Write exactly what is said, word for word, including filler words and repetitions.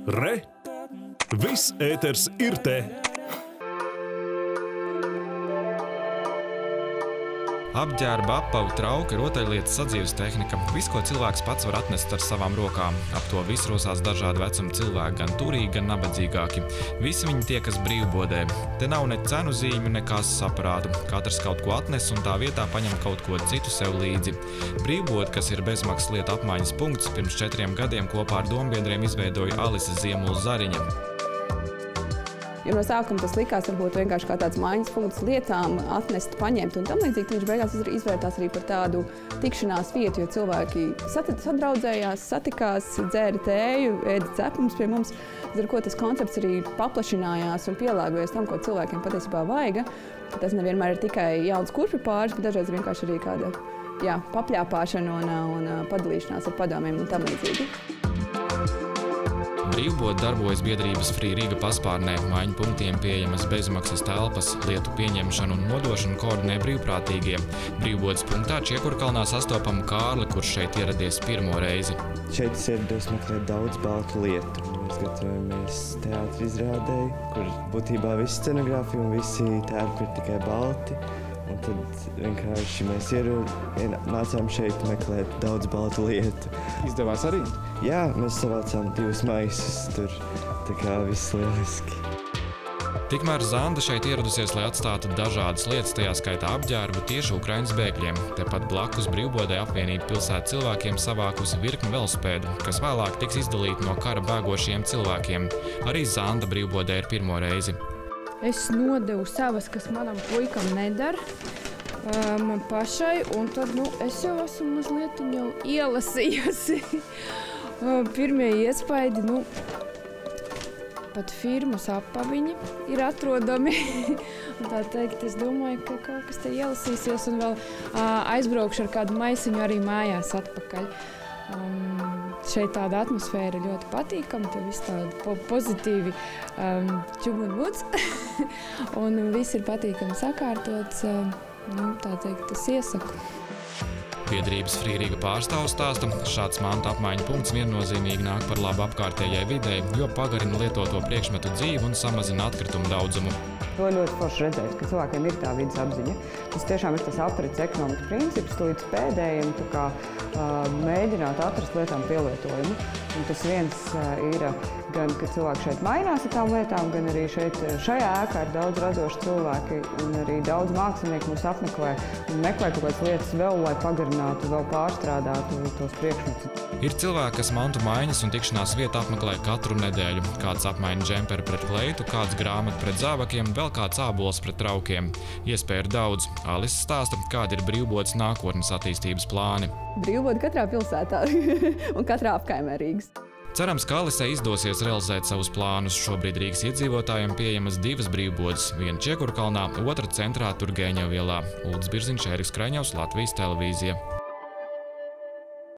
Re! Viss ēters ir te! Apģērba, apavi, trauki, rotaļlietas, sadzīves tehnika – viss, ko cilvēks pats var atnest ar savām rokām. Ap to visu rosās dažādu vecumu cilvēki, gan turīgi, gan nabadzīgāki. Visi viņi tiekas brīvbodē. Te nav ne cenu zīmju, ne kases aparātu. Katrs kaut ko atnes un tā vietā paņem kaut ko citu sev līdzi. Brīvbode, kas ir bezmaksas lietu apmaiņas punkts, pirms četriem gadiem kopā ar dombiedriem izveidoja Alise Ziemula-Zariņa. Jo no sākuma tas likās varbūt vienkārši kā tāds maiņas punkts lietām, atnest, paņemt un tam līdzīgi. Viņš beigās izvērtās arī par tādu tikšanās vietu, jo cilvēki sadraudzējās, satikās, dzēra tēju, ēda cepumus pie mums. Ar ko tas koncepts arī paplašinājās un pielāgojies tam, ko cilvēkiem patiesībā vajag. Tas nevienmēr ir tikai jauns kurpju pāris, bet dažreiz vienkārši arī kāda jā, papļāpāšana un, un padalīšanās ar padomiem un tam līdzīgi. Brīvbode darbojas biedrības Free Riga paspārnē. Maiņu punktiem pieejamas bezmaksas telpas, lietu pieņemšanu un nodošanu koordinē brīvprātīgie. Brīvbodes punktā Čiekurkalnā sastopam Kārli, kurš šeit ieradies pirmo reizi. Šeit es ierados meklēt daudz baltu lietu. Mēs gatavojamies teātra izrādēji, kur būtībā visi scenogrāfi un visi tērpi ir tikai balti. Un tad vienkārši mēs nācām šeit meklēt daudz baltu lietu. Izdevās arī? Jā, mēs savācām divus maisus tur, tā kā viss lieliski. Tikmēr Zanda šeit ieradusies, lai atstātu dažādas lietas, tajā skaitā apģērbu tieši Ukrainas bēgļiem. Tepat blakus brīvbodē apvienība pilsētas cilvēkiem savākusi virkni velospēdu, kas vēlāk tiks izdalīti no kara bēgošiem cilvēkiem. Arī Zanda brīvbodē ir pirmo reizi. Es nodevu savas, kas manam puikam nedara, man pašai, un tad nu, es jau esmu mazliet jau ielasījusi. Pirmie iespaidi, nu, pat firmas apaviņi ir atrodami. Un tā teikt, es domāju, ka kaut kas te ielasīsies un vēl aizbraukšu ar kādu maisiņu arī mājās atpakaļ. Um, šeit tāda atmosfēra ļoti patīkama, te viss tāda po pozitīvi um, čub un vuds. Un viss ir patīkami sakārtots, um, nu, tā teikt, es iesaku. Biedrības Free Riga pārstāvs stāsta, šāds mantu apmaiņu punkts viennozīmīgi nāk par labu apkārtējai videi, jo pagarina lietoto priekšmetu dzīvi un samazina atkritumu daudzumu. To ļoti forši redzēt, ka cilvēkiem ir tā vidas apziņa. Tas tiešām ir tas aprits ekonomikas princips, līdz pēdējiem tā kā, uh, mēģināt atrast lietām pielietojumu. Un tas viens uh, ir gan, ka cilvēki šeit mainās ar tām lietām, gan arī šeit šajā ēkā ir daudz radoši cilvēki un arī daudz mākslinieki mūs apmeklē un meklē kaut kādas lietas vēl, lai pagarinātu, vēl pārstrādātu tos priekšmetus. Ir cilvēki, kas mantu maiņas un tikšanās vietu apmeklē katru nedēļu. Kāds apmaina džemperi pret kleitu, kāds grāmatu pret zābakiem, vēl kāds ābols pret traukiem. Iespēja ir daudz. Alise stāsta, kādi ir brīvbodes nākotnes attīstības plāni. Brīvbode katrā pilsētā un katrā apkaimē Rīgas. Cerams, ka Alisei izdosies realizēt savus plānus. Šobrīd Rīgas iedzīvotājiem pieejamas divas brīvbodes. Viena Čiekurkalnā, otra centrā Turgeņeva ielā. Uldis Birziņš, Ēriks Kraņevs, Latvijas televīzija.